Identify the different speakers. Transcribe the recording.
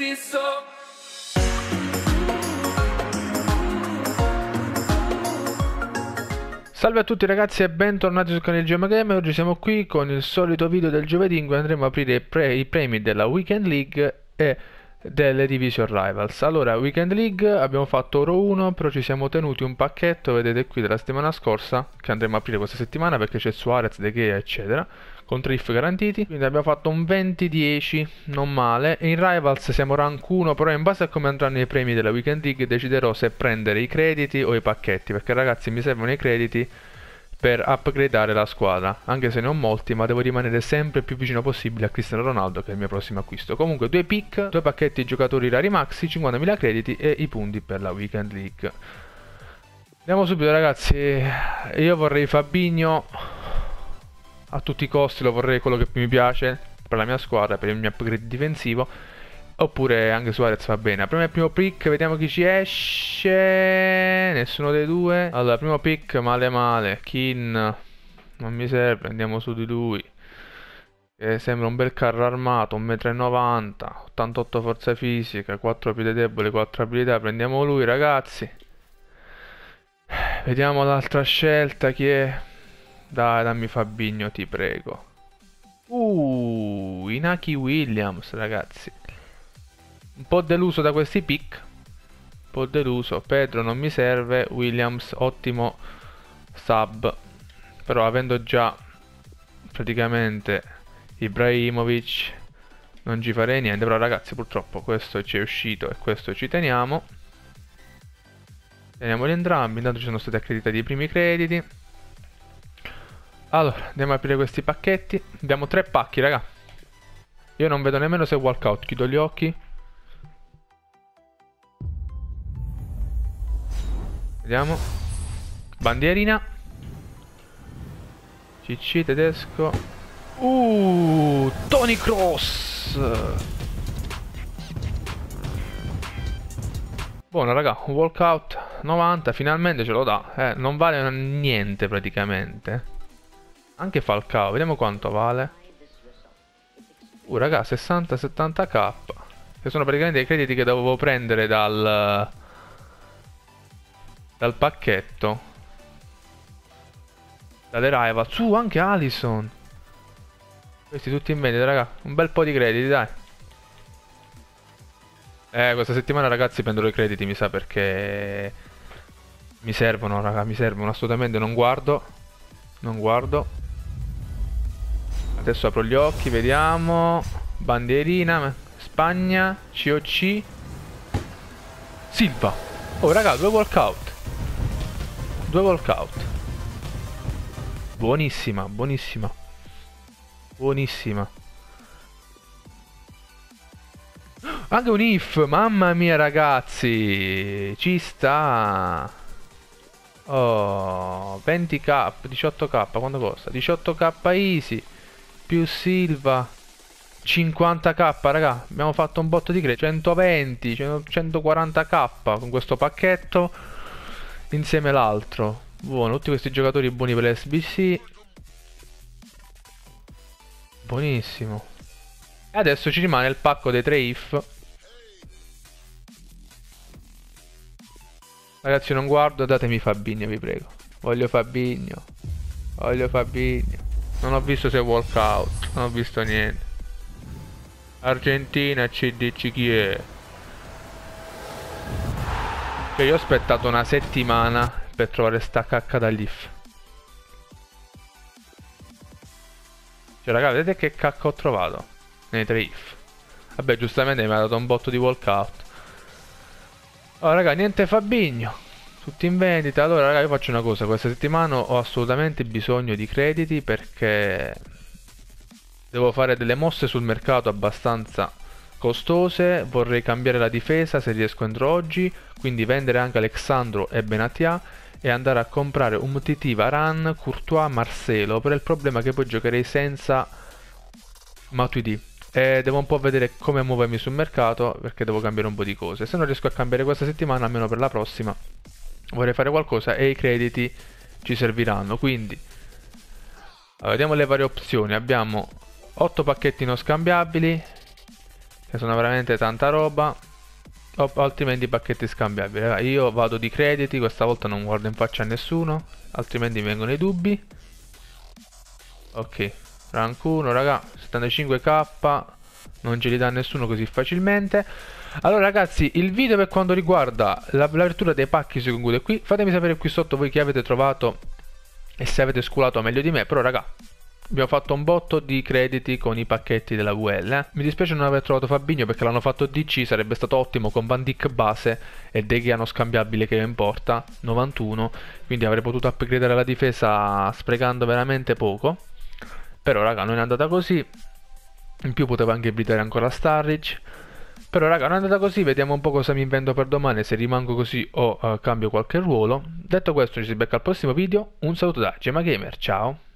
Speaker 1: visto.
Speaker 2: Salve a tutti ragazzi e bentornati sul canale Gemma Game. Oggi siamo qui con il solito video del giovedì in cui andremo a aprire i premi della Weekend League e delle Division Rivals. Allora, Weekend League abbiamo fatto oro 1, però ci siamo tenuti un pacchetto, vedete qui, della settimana scorsa, che andremo a aprire questa settimana perché c'è Suarez, De Gea eccetera, con triff garantiti. Quindi abbiamo fatto un 20-10, non male. E in Rivals siamo rank 1, però in base a come andranno i premi della Weekend League deciderò se prendere i crediti o i pacchetti, perché ragazzi mi servono i crediti per upgradare la squadra, anche se ne ho molti, ma devo rimanere sempre più vicino possibile a Cristiano Ronaldo, che è il mio prossimo acquisto. Comunque 2 pick, 2 pacchetti giocatori rari maxi, 50.000 crediti e i punti per la Weekend League. Andiamo subito ragazzi. Io vorrei Fabinho a tutti i costi, lo vorrei, quello che più mi piace per la mia squadra, per il mio upgrade difensivo. Oppure anche Suarez va bene. Prima il primo pick, vediamo chi ci esce. Nessuno dei due. Allora, primo pick, male male. Keane non mi serve, andiamo su di lui. Sembra un bel carro armato, 1,90 m, 88 forza fisica, 4 piede debole, 4 abilità. Prendiamo lui ragazzi. Vediamo l'altra scelta, chi è? Dai, dammi Fabinho, ti prego. Inaki Williams ragazzi. Un po' deluso da questi pick. Un po' deluso. Pedro non mi serve. Williams ottimo sub. Però avendo già praticamente Ibrahimovic non ci farei niente. Però ragazzi purtroppo questo ci è uscito e questo ci teniamo. Teniamoli entrambi. Intanto ci sono stati accreditati i primi crediti. Allora andiamo a aprire questi pacchetti. Abbiamo 3 pacchi raga. Io non vedo nemmeno se è walkout. Chiudo gli occhi. Vediamo. Bandierina. CC tedesco. Toni Kroos. Buono raga, un walkout 90, finalmente ce lo dà. Non vale niente praticamente. Anche Falcao, vediamo quanto vale. Raga, 60-70k. Che sono praticamente i crediti che dovevo prendere dal pacchetto, dalle rival. Anche Alisson. Questi tutti in vendita raga. Un bel po' di crediti dai. Questa settimana ragazzi prendo i crediti, mi sa, perché mi servono raga, mi servono assolutamente. Non guardo. Adesso apro gli occhi, vediamo. Bandierina, Spagna, COC, Silva. Oh raga, 2 walkout. 2 walkout. Buonissima, buonissima. Buonissima. Anche un if, mamma mia ragazzi. Ci sta. Oh, 20k, 18k, quanto costa? 18k easy. Più Silva. 50k raga. Abbiamo fatto un botto di credito. 120, 140k con questo pacchetto. Insieme l'altro. Buono, tutti questi giocatori buoni per l'SBC. Buonissimo. E adesso ci rimane il pacco dei 3 if. Ragazzi non guardo, datemi Fabinho vi prego. Voglio Fabinho. Non ho visto se è walkout. Non ho visto niente. Argentina CDC chi è? Cioè io ho aspettato una settimana per trovare sta cacca dall'IF. Cioè raga, vedete che cacca ho trovato nei 3 if. Vabbè, giustamente mi ha dato un botto di walkout. Oh raga, niente Fabinho. Tutti in vendita. Allora raga, io faccio una cosa. Questa settimana ho assolutamente bisogno di crediti, perché devo fare delle mosse sul mercato abbastanza costose. Vorrei cambiare la difesa se riesco entro oggi, quindi vendere anche Alexandro e Benatia e andare a comprare un TT, Varane, Courtois, Marcelo, per il problema che poi giocherei senza Matuidi e devo un po' vedere come muovermi sul mercato, perché devo cambiare un po' di cose. Se non riesco a cambiare questa settimana, almeno per la prossima vorrei fare qualcosa e i crediti ci serviranno. Quindi vediamo le varie opzioni. Abbiamo 8 pacchetti non scambiabili, che sono veramente tanta roba, o altrimenti pacchetti scambiabili. Raga, io vado di crediti, questa volta non guardo in faccia a nessuno, altrimenti mi vengono i dubbi. Ok, rank 1, raga, 75k, non ce li dà nessuno così facilmente. Allora ragazzi, il video per quanto riguarda l'apertura dei pacchi si conclude qui. Fatemi sapere qui sotto voi che avete trovato e se avete sculato meglio di me. Però raga, abbiamo fatto un botto di crediti con i pacchetti della VL. Mi dispiace non aver trovato Fabinho perché l'hanno fatto DC, sarebbe stato ottimo con Van Dijk base e De Gea scambiabile che in porta, 91. Quindi avrei potuto upgradare la difesa sprecando veramente poco. Però raga, non è andata così. In più potevo anche evitare ancora Sturridge. Però raga, non è andata così, vediamo un po' cosa mi invento per domani, se rimango così o cambio qualche ruolo. Detto questo, ci si becca al prossimo video. Un saluto da Gemma Gamer, ciao!